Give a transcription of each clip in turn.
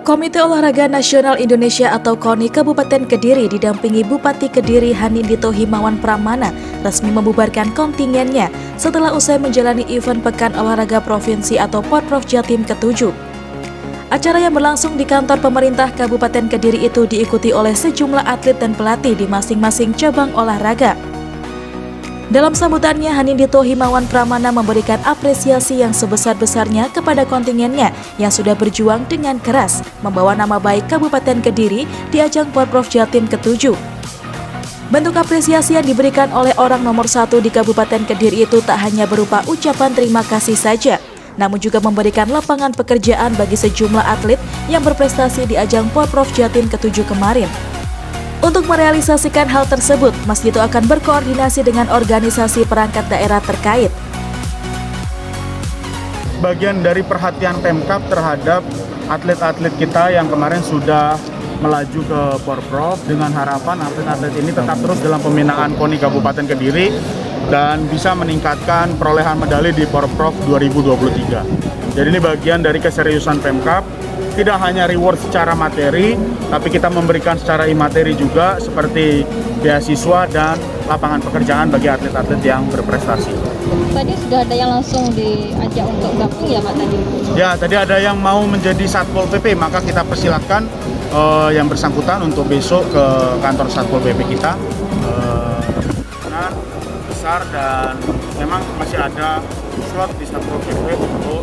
Komite Olahraga Nasional Indonesia atau KONI Kabupaten Kediri didampingi Bupati Kediri Hanindito Himawan Pramana resmi membubarkan kontingennya setelah usai menjalani event Pekan Olahraga Provinsi atau Porprov Jatim ke-7. Acara yang berlangsung di kantor pemerintah Kabupaten Kediri itu diikuti oleh sejumlah atlet dan pelatih di masing-masing cabang olahraga. Dalam sambutannya, Hanindito Himawan Pramana memberikan apresiasi yang sebesar-besarnya kepada kontingennya yang sudah berjuang dengan keras membawa nama baik Kabupaten Kediri di ajang Porprov Jatim ke-7. Bentuk apresiasi yang diberikan oleh orang nomor 1 di Kabupaten Kediri itu tak hanya berupa ucapan terima kasih saja, namun juga memberikan lapangan pekerjaan bagi sejumlah atlet yang berprestasi di ajang Porprov Jatim ke-7 kemarin. Untuk merealisasikan hal tersebut, Mas Dito akan berkoordinasi dengan organisasi perangkat daerah terkait. Bagian dari perhatian Pemkab terhadap atlet-atlet kita yang kemarin sudah melaju ke Porprov dengan harapan atlet-atlet ini tetap terus dalam pembinaan KONI Kabupaten Kediri dan bisa meningkatkan perolehan medali di Porprov 2023. Jadi ini bagian dari keseriusan Pemkab. Tidak hanya reward secara materi, tapi kita memberikan secara imateri juga seperti beasiswa dan lapangan pekerjaan bagi atlet-atlet yang berprestasi. Tadi sudah ada yang langsung diajak untuk gabung ya Pak tadi? Ya, tadi ada yang mau menjadi Satpol PP, maka kita persilakan yang bersangkutan untuk besok ke kantor Satpol PP kita. Karena besar dan memang masih ada slot di Satpol PP untuk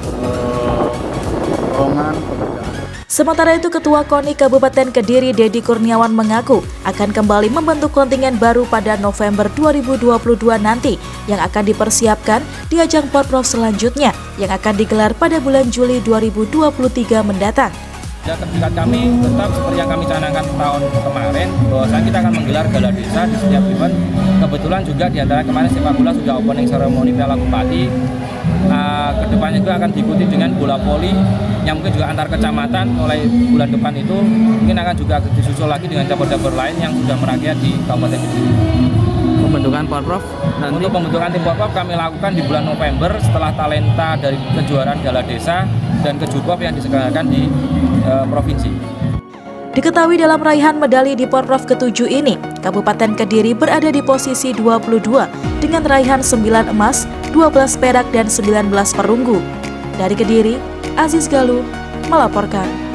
Sementara itu, Ketua KONI Kabupaten Kediri Dedi Kurniawan mengaku akan kembali membentuk kontingen baru pada November 2022 nanti yang akan dipersiapkan di ajang Porprov selanjutnya yang akan digelar pada bulan Juli 2023 mendatang. Terdekat kami tetap seperti yang kami canangkan tahun kemarin, bahwasanya kita akan menggelar gala desa di setiap event. Kebetulan juga di antara kemarin sepak bola sudah opening ceremony Piala Bupati. Kedepannya juga akan diikuti dengan bola voli yang mungkin juga antar kecamatan mulai bulan depan itu mungkin akan juga disusul lagi dengan cabur-cabur lain yang sudah merakyat di Kabupaten Kediri. Pembentukan Porprov nanti. Untuk pembentukan tim Porprov kami lakukan di bulan November setelah talenta dari kejuaraan Gala Desa dan Kejurpop yang diselenggarakan di provinsi. Diketahui dalam raihan medali di Porprov ke-7 ini, Kabupaten Kediri berada di posisi 22 dengan raihan 9 emas, 12 perak dan 19 perunggu. Dari Kediri, Aziz Galuh melaporkan.